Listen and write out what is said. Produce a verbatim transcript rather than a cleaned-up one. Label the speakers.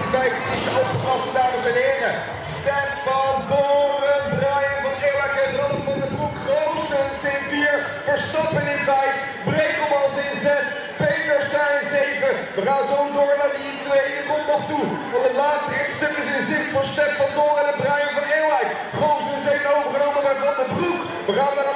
Speaker 1: vijf is je opgepast, dames en heren. Stef van Doren, Brian van Ewijk en Ron van den Broek. Goossens in vier, Verstappen in vijf, Brekelmans in zes, Peters daar in zeven. We gaan zo door naar die tweede komt nog toe. Want het laatste rijstuk is in zicht voor Stef van Doren en Brian van Ewijk. Goossens heeft overgenomen bij Van den Broek. We gaan naar